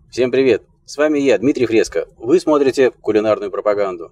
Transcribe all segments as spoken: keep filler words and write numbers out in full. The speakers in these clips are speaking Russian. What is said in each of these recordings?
Всем привет! С вами я, Дмитрий Фреско. Вы смотрите кулинарную пропаганду.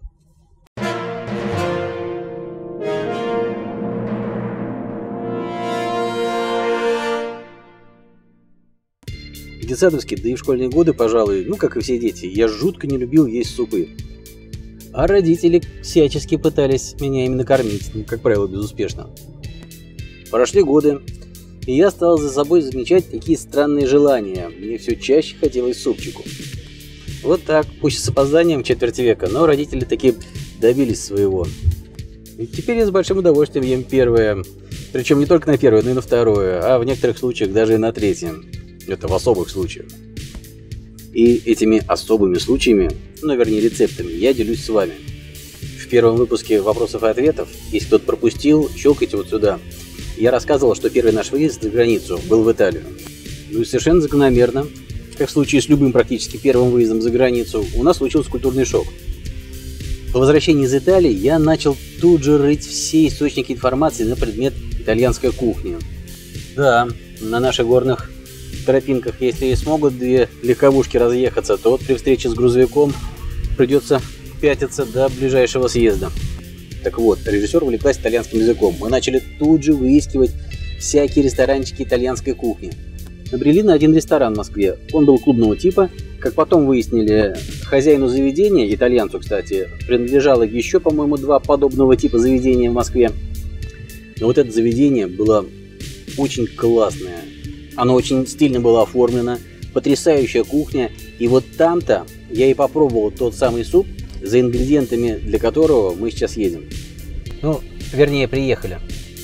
В детсадовские, да и в школьные годы, пожалуй, ну как и все дети, я жутко не любил есть супы. А родители всячески пытались меня ими накормить, ну, как правило, безуспешно. Прошли годы, и я стал за собой замечать какие странные желания. Мне все чаще хотелось супчику. Вот так, пусть с опозданием четверти века, но родители таки добились своего. И теперь я с большим удовольствием ем первое. Причем не только на первое, но и на второе, а в некоторых случаях даже и на третье. Это в особых случаях. И этими особыми случаями, ну вернее рецептами, я делюсь с вами. В первом выпуске вопросов и ответов, если кто-то пропустил, щелкайте вот сюда. Я рассказывал, что первый наш выезд за границу был в Италию. Ну и совершенно закономерно, как в случае с любым практически первым выездом за границу, у нас случился культурный шок. По возвращении из Италии я начал тут же рыть все источники информации на предмет итальянской кухни. Да, на наших горных тропинках, если и смогут две легковушки разъехаться, то вот при встрече с грузовиком придется пятиться до ближайшего съезда. Так вот, режиссер увлеклась итальянским языком. Мы начали тут же выискивать всякие ресторанчики итальянской кухни. Набрели на один ресторан в Москве. Он был клубного типа. Как потом выяснили, хозяину заведения, итальянцу, кстати, принадлежало еще, по-моему, два подобного типа заведения в Москве. Но вот это заведение было очень классное. Оно очень стильно было оформлено, потрясающая кухня. И вот там-то я и попробовал тот самый суп, за ингредиентами для которого мы сейчас едем. Ну, вернее, приехали.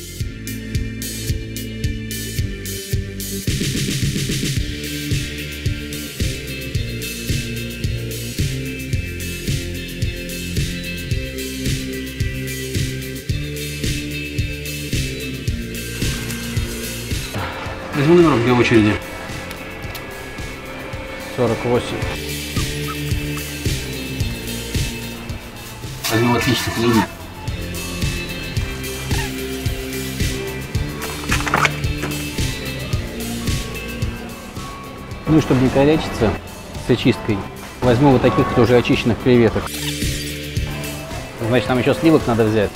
Возьму номер для очереди. сорок восемь. Возьму отличных линий. Ну и чтобы не корячиться с очисткой, возьму вот таких тоже очищенных креветок. Значит, нам еще сливок надо взять.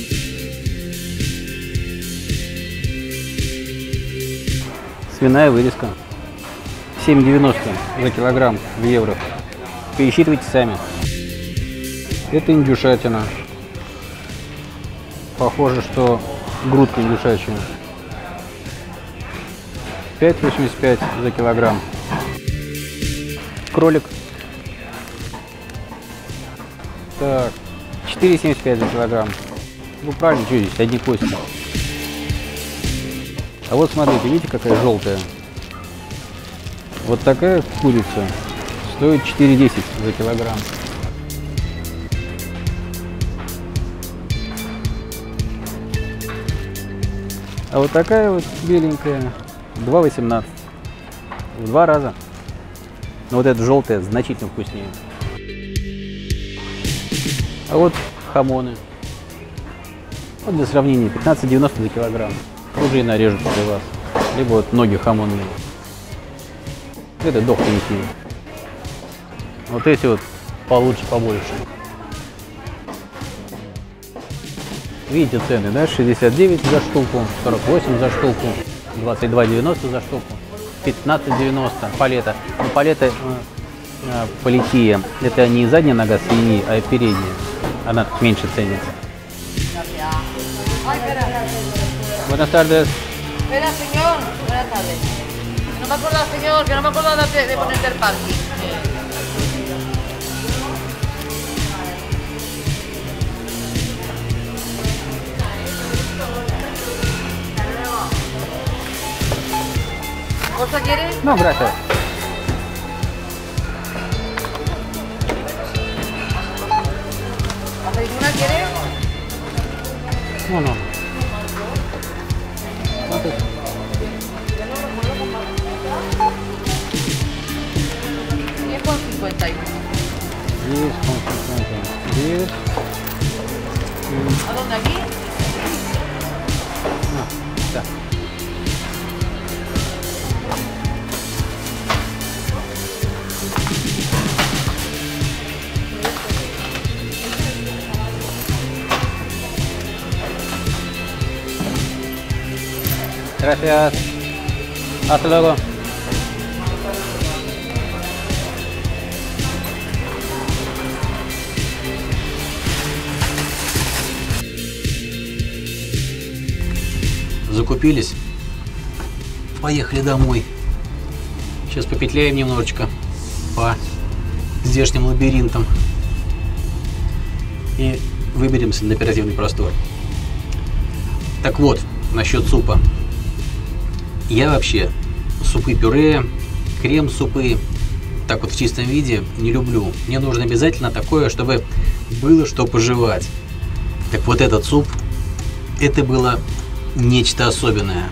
Свиная вырезка. семь девяносто за килограмм в евро. Пересчитывайте сами. Это индюшатина. Похоже, что грудка индюшачья. пять восемьдесят пять за килограмм. Кролик. Так, четыре семьдесят пять за килограмм. Ну правильно, что здесь, одни кости. А вот смотрите, видите, какая желтая? Вот такая курица стоит четыре десять за килограмм. А вот такая вот беленькая два восемнадцать. В два раза. Но вот эта желтая значительно вкуснее. А вот хамоны. Вот для сравнения пятнадцать девяносто за килограмм. Уже и нарежут для вас. Либо вот ноги хамонные. Это дохленькие. Вот эти вот получше, побольше. Видите цены, да? шестьдесят девять за штуку, сорок восемь за штуку, двадцать два девяносто за штуку, пятнадцать девяносто палета. Ну, палета э, полития. Это не задняя нога свиньи, а передняя. Она меньше ценится. Buenas tardes. Espera, señor. Buenas tardes. No me acuerdo, señor, que no me acuerdo de, de ponerte el parking. ¿Cosa quieres? No, gracias. ¿Aceituna quieres? No, no. diez con cincuenta y uno. diez con cincuenta. diez. ¿A dónde? ¿Aquí? No, está. Gracias. Hasta luego. Закупились. Поехали домой. Сейчас попетляем немножечко по здешним лабиринтам и выберемся на оперативный простор. Так вот, насчет супа. Я вообще супы-пюре, крем-супы так вот в чистом виде не люблю. Мне нужно обязательно такое, чтобы было что пожевать. Так вот этот суп, это было нечто особенное.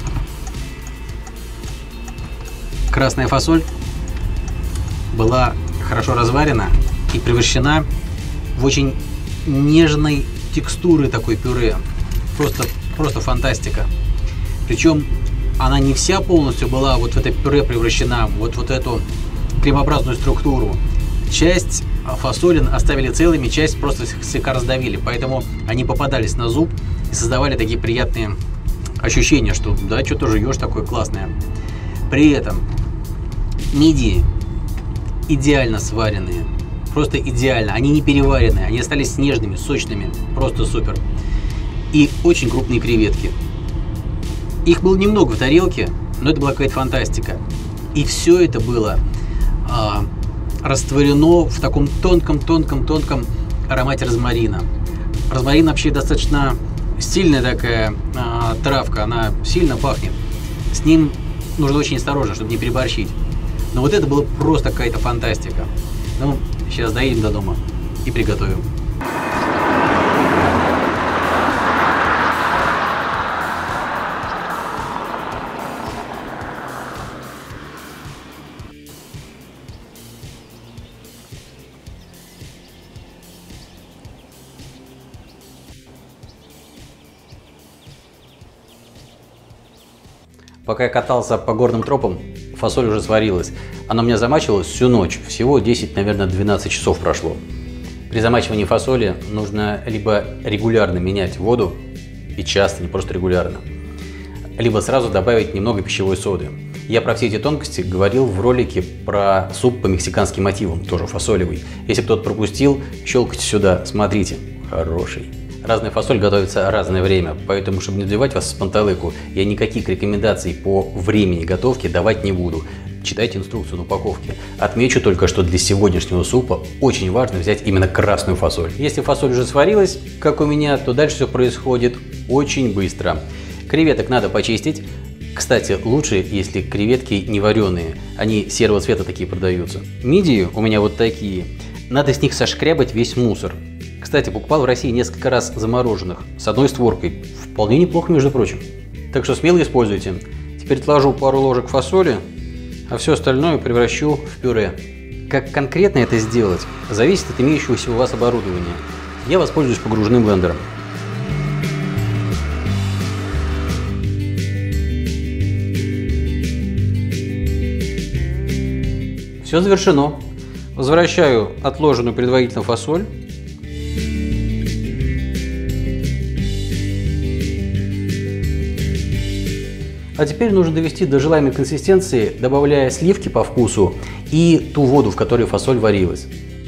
Красная фасоль была хорошо разварена и превращена в очень нежной текстуры такой пюре. Просто, просто фантастика. Причем она не вся полностью была вот в это пюре превращена, вот, вот эту кремообразную структуру. Часть фасолин оставили целыми, часть просто слегка раздавили. Поэтому они попадались на зуб и создавали такие приятные ощущения, что да, что-то жуешь такое классное. При этом мидии идеально сваренные, просто идеально, они не переваренные, они остались нежными, сочными, просто супер. И очень крупные креветки. Их было немного в тарелке, но это была какая-то фантастика. И все это было а, растворено в таком тонком-тонком-тонком аромате розмарина. Розмарин вообще достаточно сильная такая а, травка, она сильно пахнет. С ним нужно очень осторожно, чтобы не переборщить. Но вот это было просто какая-то фантастика. Ну, сейчас доедем до дома и приготовим. Пока я катался по горным тропам, фасоль уже сварилась. Она у меня замачивалась всю ночь. Всего десять, наверное, двенадцать часов прошло. При замачивании фасоли нужно либо регулярно менять воду, и часто, не просто регулярно, либо сразу добавить немного пищевой соды. Я про все эти тонкости говорил в ролике про суп по мексиканским мотивам, тоже фасолевый. Если кто-то пропустил, щелкайте сюда, смотрите. Хороший. Разная фасоль готовится разное время, поэтому, чтобы не сбивать вас с панталыку, я никаких рекомендаций по времени готовки давать не буду. Читайте инструкцию на упаковке. Отмечу только, что для сегодняшнего супа очень важно взять именно красную фасоль. Если фасоль уже сварилась, как у меня, то дальше все происходит очень быстро. Креветок надо почистить. Кстати, лучше, если креветки не вареные. Они серого цвета такие продаются. Мидии у меня вот такие. Надо с них сошкрябать весь мусор. Кстати, покупал в России несколько раз замороженных, с одной створкой. Вполне неплохо, между прочим. Так что смело используйте. Теперь отложу пару ложек фасоли, а все остальное превращу в пюре. Как конкретно это сделать, зависит от имеющегося у вас оборудования. Я воспользуюсь погружным блендером. Все завершено. Возвращаю отложенную предварительно фасоль. А теперь нужно довести до желаемой консистенции, добавляя сливки по вкусу и ту воду, в которой фасоль варилась.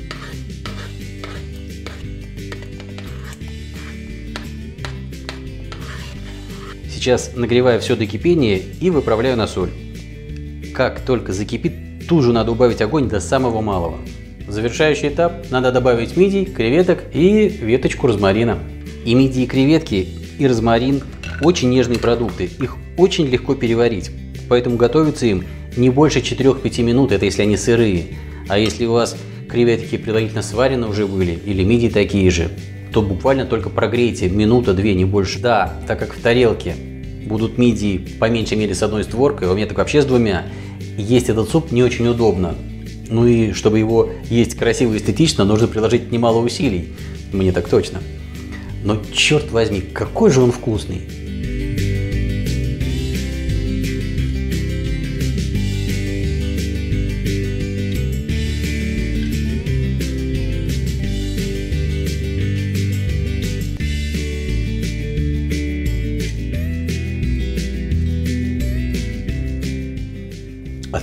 Сейчас нагреваю все до кипения и выправляю на соль. Как только закипит, тут же надо убавить огонь до самого малого. Завершающий этап: надо добавить мидий, креветок и веточку розмарина. И мидии, и креветки, и розмарин очень нежные продукты, их очень легко переварить, поэтому готовится им не больше четырёх-пяти минут, это если они сырые. А если у вас креветки предварительно сварены уже были, или мидии такие же, то буквально только прогрейте минута-две, не больше. Да, так как в тарелке будут мидии по меньшей мере с одной створкой, у меня так вообще с двумя, есть этот суп не очень удобно. Ну и чтобы его есть красиво и эстетично, нужно приложить немало усилий, мне так точно. Но черт возьми, какой же он вкусный!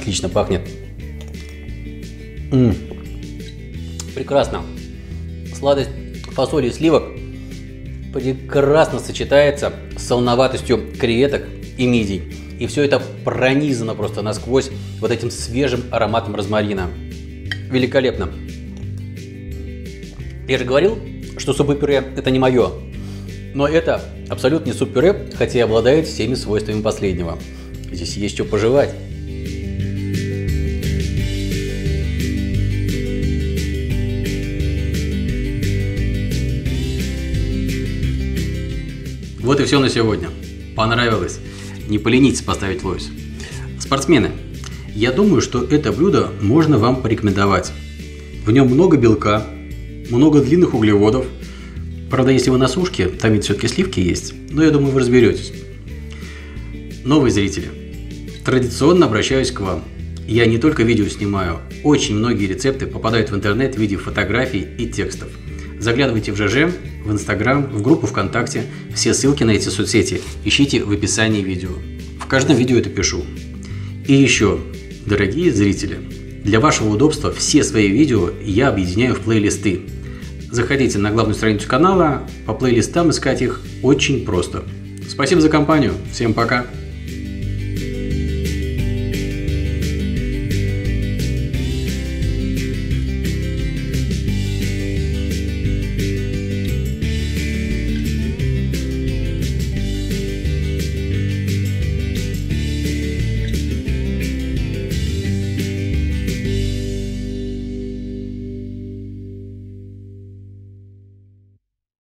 Отлично пахнет. М-м. Прекрасно. Сладость фасоли и сливок прекрасно сочетается с солоноватостью креветок и мидий. И все это пронизано просто насквозь вот этим свежим ароматом розмарина. Великолепно. Я же говорил, что суп-пюре это не мое. Но это абсолютно не суп-пюре, хотя и обладает всеми свойствами последнего. Здесь есть что пожевать. Вот и все на сегодня. Понравилось? Не поленитесь поставить лойс. Спортсмены, я думаю, что это блюдо можно вам порекомендовать. В нем много белка, много длинных углеводов. Правда, если вы на сушке, там ведь все-таки сливки есть, но я думаю, вы разберетесь. Новые зрители, традиционно обращаюсь к вам. Я не только видео снимаю, очень многие рецепты попадают в интернет в виде фотографий и текстов. Заглядывайте в ЖЖ, в Инстаграм, в группу ВКонтакте. Все ссылки на эти соцсети ищите в описании видео. В каждом видео это пишу. И еще, дорогие зрители, для вашего удобства все свои видео я объединяю в плейлисты. Заходите на главную страницу канала, по плейлистам искать их очень просто. Спасибо за компанию, всем пока!